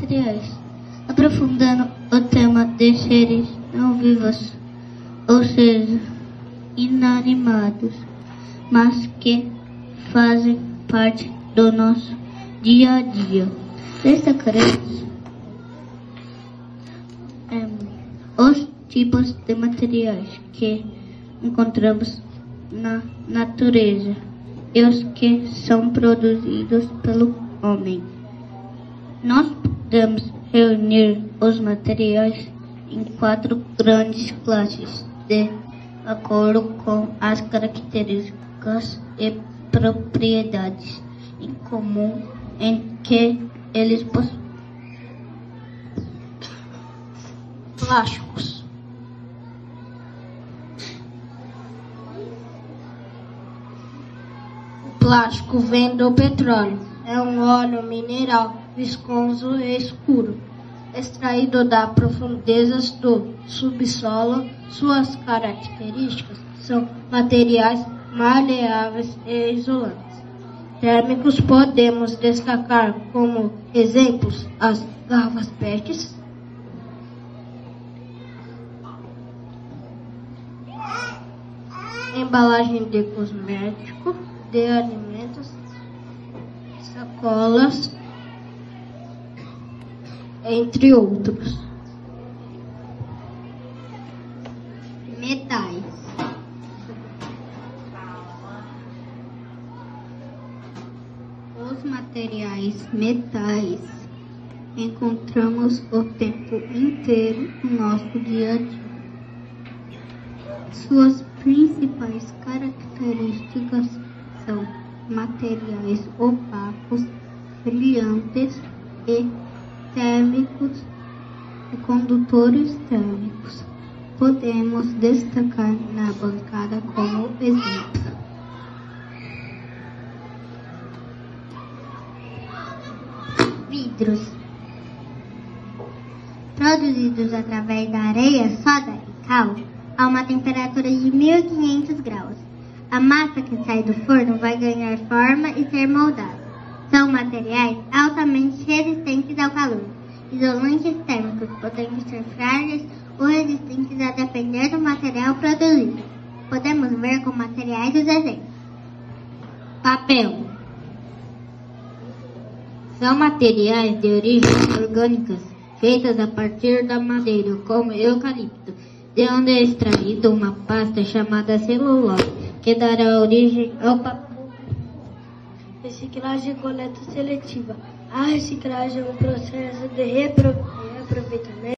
materiais, aprofundando o tema de seres não vivos, ou seja, inanimados, mas que fazem parte do nosso dia a dia. Destacaremos os tipos de materiais que encontramos na natureza e os que são produzidos pelo homem. Nós podemos reunir os materiais em 4 grandes classes, de acordo com as características e propriedades em comum em que eles possuem. Plásticos. O plástico vem do petróleo. É um óleo mineral viscoso e escuro, extraído das profundezas do subsolo. Suas características são materiais maleáveis e isolantes. Térmicos podemos destacar como exemplos as garrafas PET, embalagem de cosmético, de alimentos, sacolas, entre outros. Metais. Os materiais metais encontramos o tempo inteiro no nosso dia a dia. Suas principais características são materiais opacos, brilhantes e térmicos e condutores térmicos. Podemos destacar na bancada como exemplo. Vidros. Produzidos através da areia, soda e cal, a uma temperatura de 1500 graus. A massa que sai do forno vai ganhar forma e ser moldada. São materiais altamente resistentes ao calor, isolantes térmicos, podendo ser frágeis ou resistentes a depender do material produzido. Podemos ver com materiais os exemplos. Papel. São materiais de origem orgânicas, feitas a partir da madeira, como eucalipto, de onde é extraída uma pasta chamada celulose, que dará origem ao papel. Reciclagem e coleta seletiva. A reciclagem é um processo de